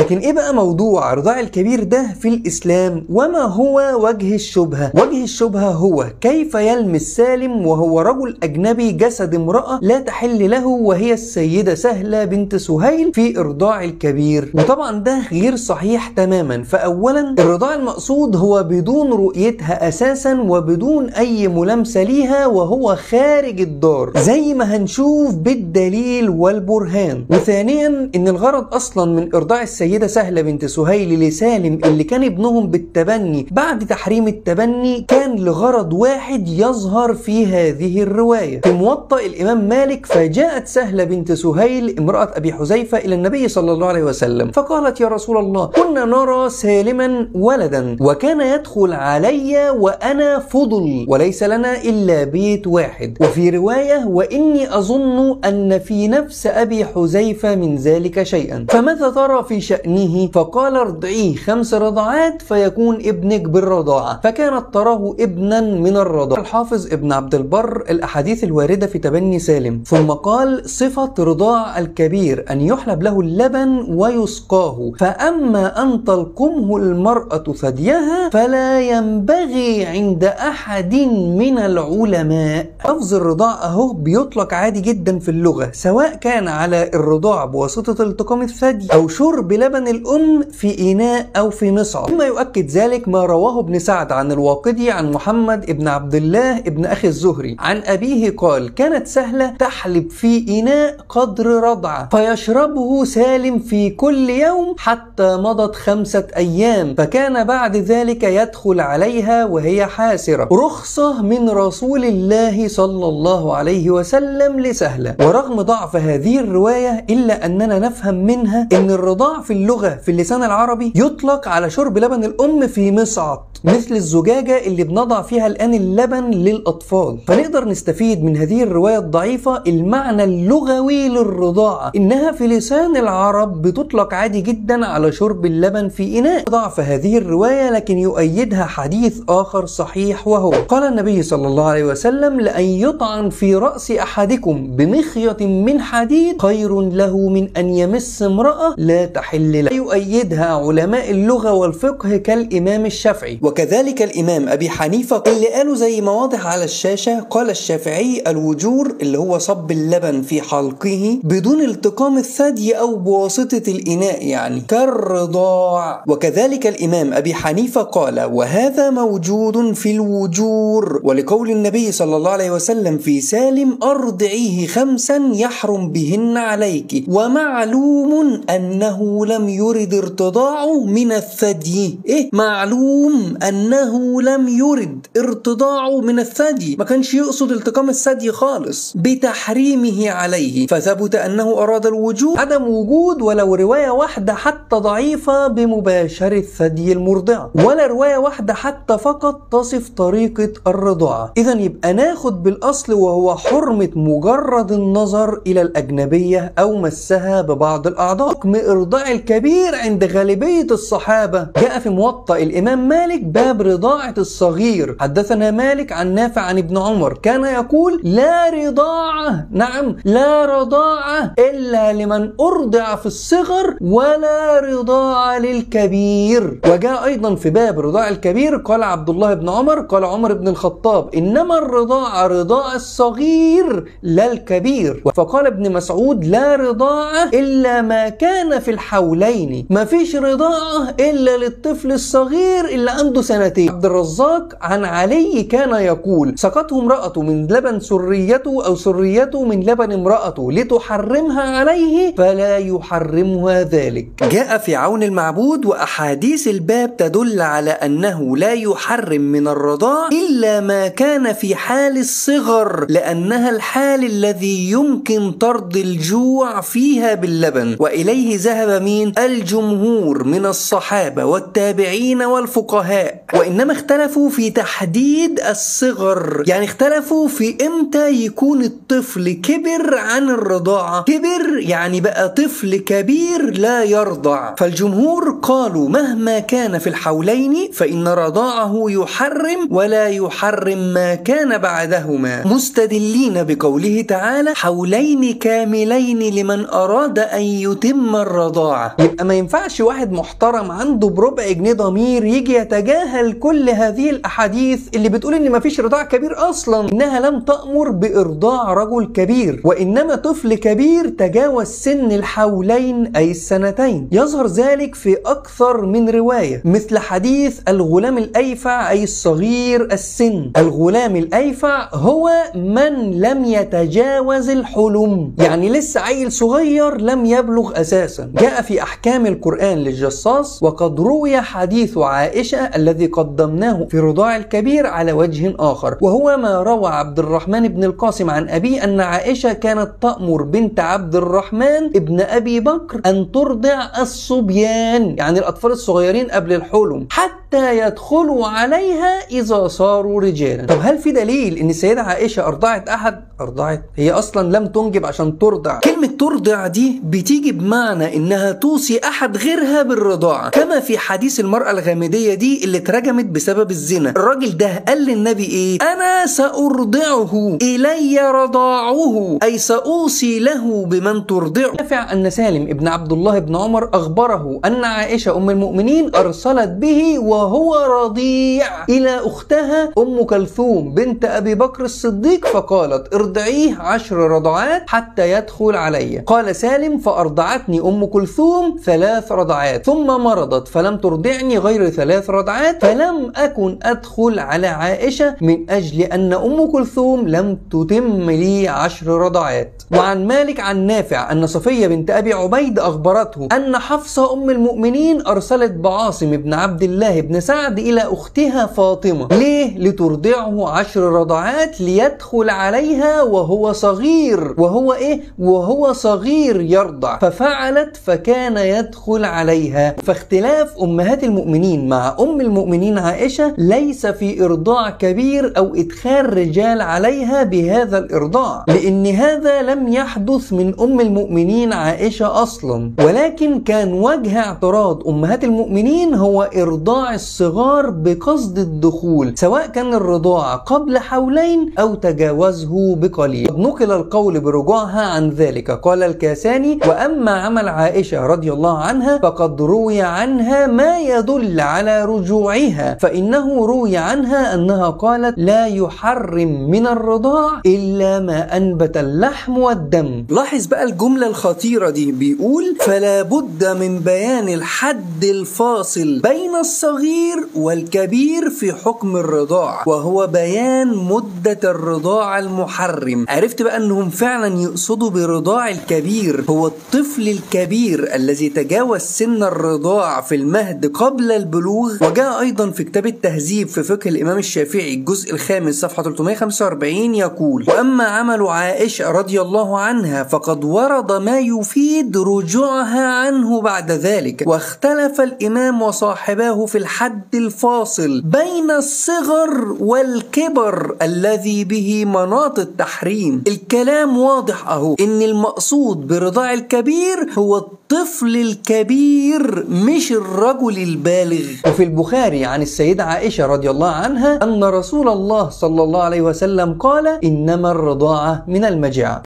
لكن ايه بقى موضوع رضاع الكبير ده في الاسلام؟ وما هو وجه الشبهة؟ وجه الشبهة هو كيف يلمس سالم وهو رجل اجنبي جسد امرأة لا تحل له وهي السيدة سهلة بنت سهيل في ارضاع الكبير؟ وطبعا ده غير صحيح تماما. فاولا الرضاع المقصود هو بدون رؤيتها اساسا وبدون اي ملامسة ليها وهو خارج الدار زي ما هنشوف بالدليل والبرهان. وثانيا ان الغرض اصلا من ارضاع السيدة سهلة بنت سهيل لسالم اللي كان ابنهم بالتبني بعد تحريم التبني كان لغرض واحد يظهر في هذه الرواية. في موطأ الامام مالك فجاءت سهلة بنت سهيل امرأة ابي حذيفة الى النبي صلى الله عليه وسلم فقالت: يا رسول الله، كنا نرى سالما ولدا وكان يدخل علي وانا فضل وليس لنا الا بيت واحد. وفي رواية: واني اظن ان في نفس ابي حذيفة من ذلك شيئا، فماذا ترى في شأنه؟ فقال: ارضعيه 5 رضعات فيكون ابنك بالرضاعة. فكانت تراه ابنا من الرضاعة. الحافظ ابن عبد البر الاحاديث الواردة في تبني سالم، ثم قال: صفة رضاع الكبير ان يحلب له اللبن ويسقاه، فاما ان تلقمه المرأة ثديها فلا ينبغي عند احد من العلماء. لفظ الرضاع اهو بيطلق عادي جدا في اللغة، سواء كان على الرضاع بواسطة التقام الثدي او شرب لبن الام في اناء او في مصعد. ثم يؤكد ذلك ما رواه ابن سعد عن الواقدي عن محمد ابن عبد الله ابن اخي الزهري عن ابيه قال: كانت سهلة تحلب في اناء قدر رضعة فيشربه سالم في كل يوم حتى مضت 5 ايام، فكان بعد ذلك يدخل عليها وهي حاسرة، رخصة من رسول الله صلى الله عليه وسلم لسهلة. ورغم ضعف هذه الرواية إلا أننا نفهم منها أن الرضاع في اللغة في اللسان العربي يطلق على شرب لبن الأم في مصعد مثل الزجاجة اللي بنضع فيها الآن اللبن للأطفال. فنقدر نستفيد من هذه الرواية الضعيفة المعنى اللغوي للرضاعة، إنها في لسان العرب بتطلق عادي جدا على شرب اللبن في إناء. ضعف هذه الرواية لكن يؤيدها حديث آخر صحيح، وهو قال النبي صلى الله عليه وسلم: لأن يطعن في رأس أحدكم بمخيط من حديد خير له من أن يمس امرأة لا تحل له. يؤيدها علماء اللغة والفقه كالإمام الشافعي، وكذلك الإمام أبي حنيفة اللي قالوا زي ما واضح على الشاشة. قال الشافعي: الوجور اللي هو صب اللبن في حلقه بدون التقام الثدي أو بواسطة الإناء يعني كالرضاع. وكذلك الإمام أبي حنيفة قال: وهذا موجود في الوجور، ولقول النبي صلى الله عليه وسلم في سالم: أرضعيه 5 يحرم بهن عليك، ومعلوم أنه لم يرد ارتضاعه من الثدي. إيه معلوم أنه لم يرد ارتضاعه من الثدي، ما كانش يقصد التقام الثدي خالص بتحريمه عليه، فثبت أنه أراد الوجوب عدم وجود ولو رواية واحدة حتى ضعيفة بمباشرة ثدي المرضعة، ولا رواية واحدة حتى فقط تصف طريقة الرضاعة. إذا يبقى ناخد بالأصل وهو حرمة مجرد النظر إلى الأجنبية أو مسها ببعض الأعضاء. حكم إرضاع الكبير عند غالبية الصحابة جاء في موطأ الإمام مالك باب رضاعة الصغير. حدثنا مالك عن نافع عن ابن عمر كان يقول: لا رضاعة، نعم لا رضاعة إلا لمن أرضع في الصغر ولا رضاعة للكبير. وجاء أيضا في باب رضاع الكبير قال عبد الله بن عمر قال عمر بن الخطاب: إنما الرضاعة رضاع الصغير لا الكبير. فقال ابن مسعود: لا رضاعة إلا ما كان في الحولين، ما فيش رضاعة إلا للطفل الصغير اللي عنده 2 سنين. عبد الرزاق عن علي كان يقول: سقته امرأته من لبن سريته أو سريته من لبن امرأته لتحرمها عليه فلا يحرمها ذلك. جاء في عون المعبود وأحاديث الباب تدل على أنه لا يحرم من الرضاع إلا ما كان في حال الصغر، لأنها الحال الذي يمكن طرد الجوع فيها باللبن. وإليه ذهب مين؟ الجمهور من الصحابة والتابعين والفقهاء. وإنما اختلفوا في تحديد الصغر، يعني اختلفوا في إمتى يكون الطفل كبر عن الرضاعة. كبر يعني بقى طفل كبير لا يرضع. فالجمهور قالوا مهما كان في الحولين فإن رضاعه يحرم ولا يحرم ما كان بعدهما، مستدلين بقوله تعالى: حولين كاملين لمن أراد أن يتم الرضاعة. يبقى ما ينفعش واحد محترم عنده بربع جنيه ضمير يجي يتجاهل كل هذه الاحاديث اللي بتقول ان مفيش رضاع كبير اصلا، انها لم تأمر بارضاع رجل كبير، وانما طفل كبير تجاوز سن الحولين اي السنتين. يظهر ذلك في اكثر من رواية، مثل حديث الغلام الايفع اي الصغير السن. الغلام الايفع هو من لم يتجاوز الحلم، يعني لسه عيل صغير لم يبلغ اساسا. جاء في احكام القرآن للجصاص وقد روي حديث عائشة الذي قدمناه في رضاع الكبير على وجه آخر، وهو ما روى عبد الرحمن بن القاسم عن أبيه أن عائشة كانت تأمر بنت عبد الرحمن ابن أبي بكر أن ترضع الصبيان، يعني الأطفال الصغيرين قبل الحلم، حتى يدخلوا عليها إذا صاروا رجالا. طب هل في دليل أن السيدة عائشة أرضعت أحد؟ أرضعت، هي أصلا لم تنجب عشان ترضع. كلمة ترضع دي بتيجي بمعنى إنها توصي أحد غيرها بالرضاعة، كما في حديث المرأة الغامدية دي اللي اترجمت بسبب الزنا. الراجل ده قال للنبي ايه؟ انا سأرضعه الي رضاعه، اي سأوصي له بمن ترضعه. نافع ان سالم ابن عبد الله بن عمر اخبره ان عائشة ام المؤمنين ارسلت به وهو رضيع الى اختها ام كلثوم بنت ابي بكر الصديق، فقالت ارضعيه 10 رضعات حتى يدخل علي. قال سالم فارضعتني ام كلثوم 3 رضعات ثم مرضت فلم ترضعني غير 3 رضعات، فلم أكن أدخل على عائشة من أجل أن أم كلثوم لم تتم لي 10 رضعات. وعن مالك عن نافع أن صفية بنت أبي عبيد أخبرته أن حفصة أم المؤمنين أرسلت بعاصم بن عبد الله بن سعد إلى أختها فاطمة. ليه؟ لترضعه 10 رضعات ليدخل عليها وهو صغير. وهو إيه؟ وهو صغير يرضع، ففعلت فكان يدخل عليها. فاختلاف أمهات المؤمنين مع أم المؤمنين عائشة ليس في إرضاع كبير أو إدخال رجال عليها بهذا الإرضاع، لأن هذا لم يحدث من أم المؤمنين عائشة أصلا، ولكن كان وجه اعتراض أمهات المؤمنين هو إرضاع الصغار بقصد الدخول، سواء كان الرضاعة قبل حولين أو تجاوزه بقليل. قد نقل القول برجوعها عن ذلك. قال الكاساني: وأما عمل عائشة رضي الله عنها فقد روي عنها ما يدل على رجوعها، فإنه روي عنها أنها قالت: لا يحرم من الرضاع إلا ما أنبت اللحم والدم. لاحظ بقى الجملة الخطيرة دي، بيقول: فلا بد من بيان الحد الفاصل بين الصغير والكبير في حكم الرضاع، وهو بيان مدة الرضاع المحرم. عرفت بقى أنهم فعلا يقصدوا برضاع الكبير هو الطفل الكبير الذي تجاوز سن الرضاع في المهد قبل البلوغ. وجاء أيضا في كتاب التهذيب في فقه الإمام الشافعي الجزء الخامس صفحة 345 يقول: وأما عمل عائشة رضي الله عنها فقد ورد ما يفيد رجوعها عنه بعد ذلك، واختلف الإمام وصاحباه في الحد الفاصل بين الصغر والكبر الذي به مناط التحريم. الكلام واضح أهو، إن المقصود برضاع الكبير هو الطفل الكبير مش الرجل البالغ. وفي البخاري عن السيدة عائشة رضي الله عنها أن رسول الله صلى الله عليه وسلم قال: إنما الرضاعة من المجاعة.